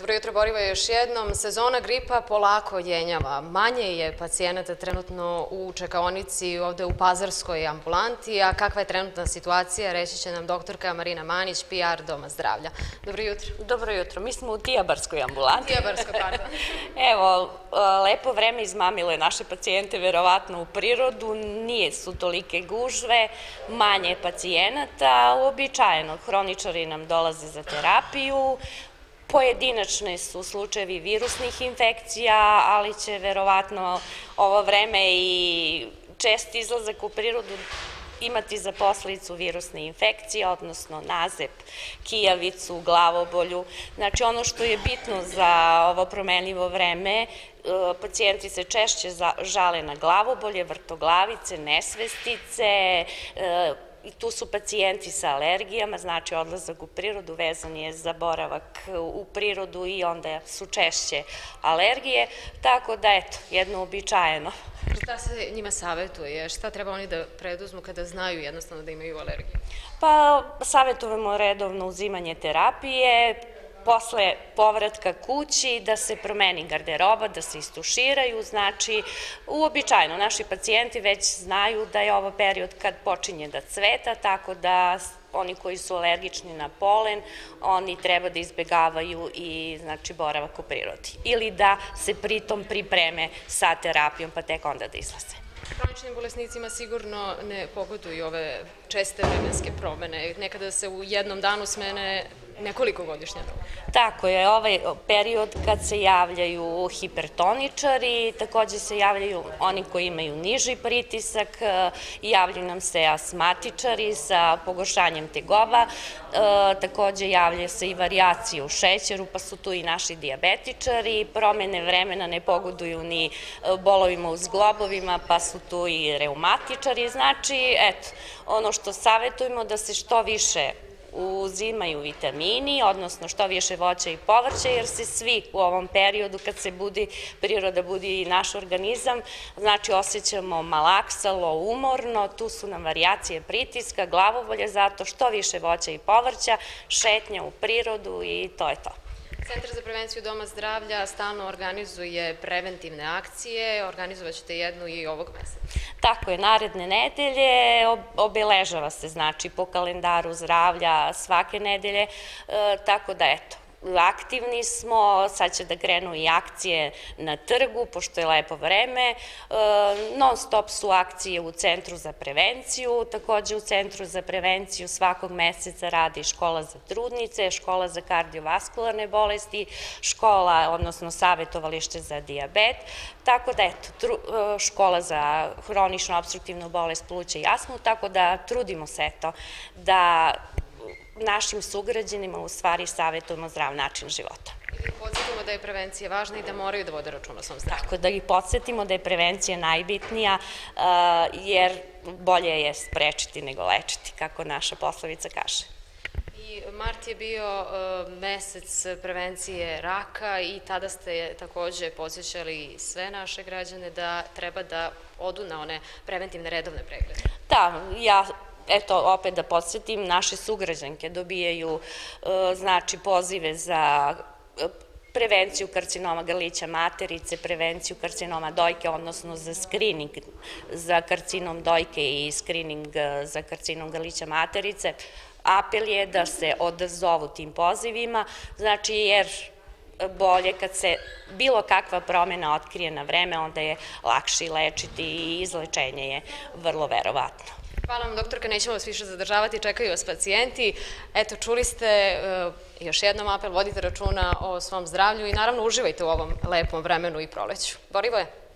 Dobro jutro, Borivoje, još jednom. Sezona gripa polako jenjava. Manje je pacijenata trenutno u čekaonici ovde u Pazarskoj ambulanti, a kakva je trenutna situacija, reći će nam doktorka Marina Manić, PR Doma zdravlja. Dobro jutro. Dobro jutro. Mi smo u Tijabarskoj ambulanti. Tijabarskoj, pardon. Evo, lepo vreme izmamilo je naše pacijente verovatno u prirodu, nije su tolike gužve, manje pacijenata, uobičajeno hroničari nam dolaze za terapiju, pojedinačne su slučajevi virusnih infekcija, ali će verovatno ovo vreme i čest izlazak u prirodu imati za posledicu virusne infekcije, odnosno nazep, kijavicu, glavobolju. Znači ono što je bitno za ovo promenljivo vreme, pacijenti se češće žale na glavobolje, vrtoglavice, nesvestice, i tu su pacijenti sa alergijama, znači odlazak u prirodu vezan je za boravak u prirodu i onda su češće alergije, tako da eto, jedno uobičajeno. Šta se njima savjetuje? Šta treba oni da preduzmu kada znaju jednostavno da imaju alergiju? Pa savjetujemo redovno uzimanje terapije, posle povratka kući da se promeni garderoba, da se istuširaju, znači uobičajeno naši pacijenti već znaju da je ovo period kad počinje da cveta, tako da oni koji su alergični na polen, oni treba da izbegavaju i znači boravak u prirodi ili da se pritom pripreme sa terapijom pa tek onda da izlaze. Hroničnim bolesnicima sigurno ne pogoduju ove česte vremenske promene. Nekada se u jednom danu smene nekoliko godišnja doba. Tako je, ovaj period kad se javljaju hipertoničari, takođe se javljaju oni koji imaju niži pritisak, javljaju nam se asmatičari sa pogoršanjem tegoba, takođe javljaju se i varijacije u šećeru, pa su tu i naši dijabetičari, promene vremena ne pogoduju ni bolovima u zglobovima, pa su tu i reumatičari, znači, eto, ono što savjetujemo da se što više uzimaju vitamini, odnosno što više voća i povrća, jer se svi u ovom periodu, kad se budi priroda, budi i naš organizam, znači osjećamo malaksalo, umorno, tu su nam varijacije pritiska, glavobolje, zato što više voća i povrća, šetnja u prirodu i to je to. Centar za prevenciju Doma zdravlja stalno organizuje preventivne akcije, organizovat ćete jednu i ovog meseca. Tako je, naredne nedelje obeležava se, znači, po kalendaru zdravlja svake nedelje, tako da eto, aktivni smo, sad će da krenu i akcije na trgu, pošto je lepo vreme, non stop su akcije u Centru za prevenciju, takođe u Centru za prevenciju svakog meseca radi škola za trudnice, škola za kardiovaskularne bolesti, škola, odnosno savjetovalište za dijabet, tako da eto, škola za hroničnu opstruktivnu bolest pluća i astmu, tako da trudimo se eto da našim sugrađanima u stvari savjetujemo zdrav način života. I da podsjetimo da je prevencija važna i da moraju da vode računa o svom zdravlju. Tako da ih podsjetimo da je prevencija najbitnija, jer bolje je sprečiti nego lečiti, kako naša poslovica kaže. I mart je bio mesec prevencije raka i tada ste takođe podsjećali sve naše građane da treba da odu na one preventivne redovne preglede. Da, ja eto, opet da podsjetim, naše sugrađanke dobijaju, znači, pozive za prevenciju karcinoma grlića materice, prevenciju karcinoma dojke, odnosno za skrining za karcinom dojke i skrining za karcinom grlića materice. Apel je da se odazovu tim pozivima, znači, jer bolje kad se bilo kakva promena otkrije na vreme, onda je lakše lečiti i izlečenje je vrlo verovatno. Hvala vam, doktorka, nećemo vas više zadržavati, čekaju vas pacijenti. Eto, čuli ste još jednom apel, vodite računa o svom zdravlju i naravno uživajte u ovom lepom vremenu i proleću. Borivoje.